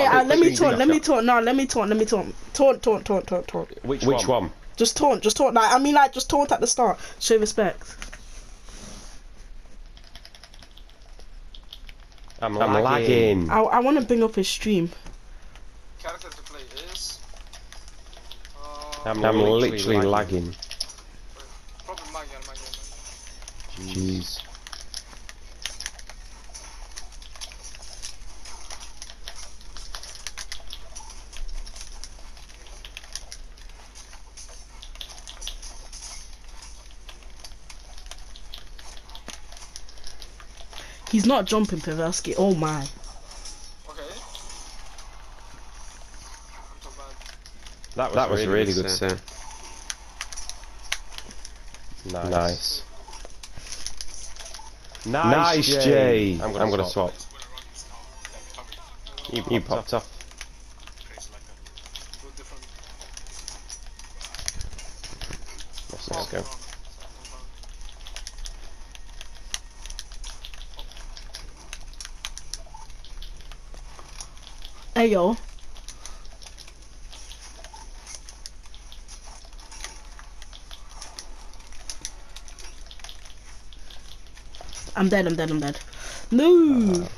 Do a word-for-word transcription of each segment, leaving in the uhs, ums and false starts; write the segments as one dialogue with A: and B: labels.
A: uh, let me taunt, let me taunt, no, let me taunt, let me taunt. Taunt, taunt, taunt, taunt, taunt.
B: Which, Which one? one?
A: Just taunt, just taunt, like, I mean, like, just taunt at the start. Show respect.
B: I'm, I'm lagging.
A: I, I want to bring up his stream.
C: Character to play is... Uh,
B: I'm, I'm literally, literally lagging. lagging.
C: Probably Magyar, Magyar, Magyar.
B: Jeez.
A: He's not jumping, Pavelski. Oh my.
C: Okay.
B: That was, that was really, really good, sir. Nice. Nice. Nice, nice Jay. Jay. I'm gonna, I'm gonna swap. swap. You, you popped off. Let's, let's go.
A: Hey yo. I'm dead, I'm dead, I'm dead. No! Uh,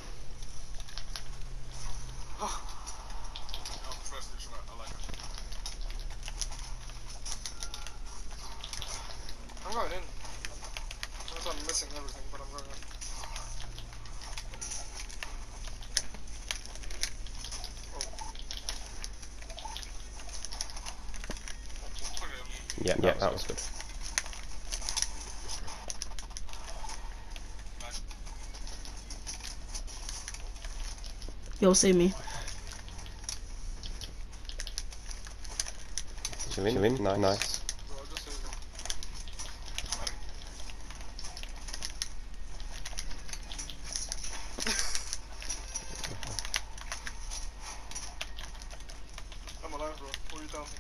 C: I'm going in. I'm missing everything, but I'm going in.
B: Yeah, yeah, that was good.
A: Yo, save me.
B: Chill in, in. Nice. nice.
C: I'm alive, bro. What are you telling me?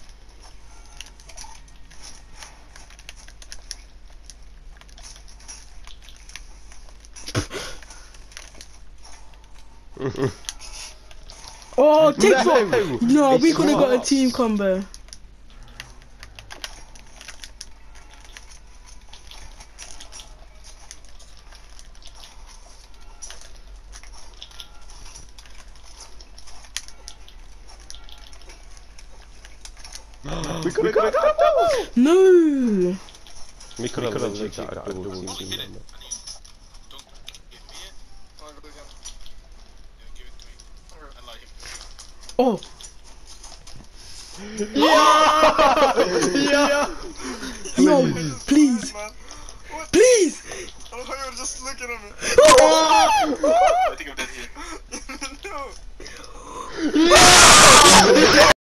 A: Oh, take no,
B: no,
A: no we could have got a team combo.
B: we could have got a double.
A: No.
B: We could have legit got a double team.
A: Oh.
B: Yeah! Yeah!
A: Yo, please. Please!
C: I thought you were just looking at me.
A: Oh!
C: I think I'm dead here. No!
B: Yeah!